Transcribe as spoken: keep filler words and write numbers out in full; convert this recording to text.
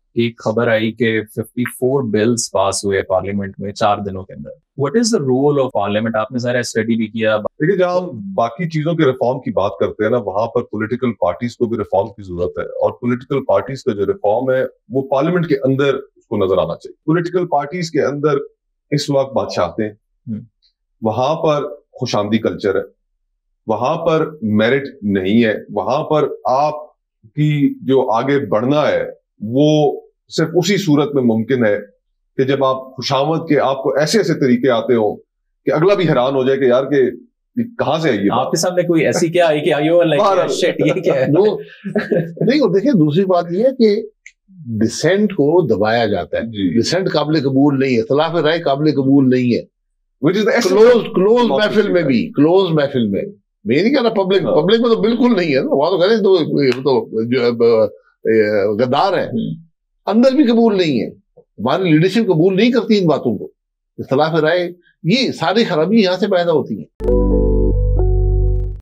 एक खबर आई कि चौवन बिल्स पास हुए पार्लियामेंट में चार दिनों के अंदर। What is the role of parliament? आपने सारा स्टडी भी किया। देखिए, जहां हम बाकी चीजों के रिफॉर्म की बात करते हैं ना, वहां पर पॉलिटिकल पार्टीज को भी रिफॉर्म की जरूरत है, और पॉलिटिकल पार्टीज का जो रिफॉर्म है वो पार्लियामेंट के अंदर उसको नजर आना चाहिए। पॉलिटिकल पार्टीज के अंदर इस वक्त बादशाहते हैं, वहां पर खुशामदी कल्चर है, वहां पर मेरिट नहीं है, वहां पर आपकी जो आगे बढ़ना है वो सिर्फ उसी सूरत में मुमकिन है कि जब आप खुशामद के आपको ऐसे ऐसे तरीके आते हो कि अगला भी हैरान हो जाए कि यार के कहां से आई है। आपके सामने कोई ऐसी क्या आई कि आयो लाइक शिट ये क्या है? वो नहीं, और देखिए दूसरी बात ये है कि डिसेंट को दबाया जाता है। डिसेंट काबिल कबूल नहीं है, इख्तिलाफ राय काबिल कबूल नहीं है। क्लोज क्लोज महफिल में भी, क्लोज महफिल में मैं नहीं कह रहा, पब्लिक पब्लिक में तो बिल्कुल नहीं है ना, वहां तो कह रहे तो जो गद्दार है, अंदर भी कबूल नहीं है। हमारी लीडरशिप कबूल नहीं करती इन बातों को। इख्तिलाफ राय, ये सारी खराबी यहां से पैदा होती है।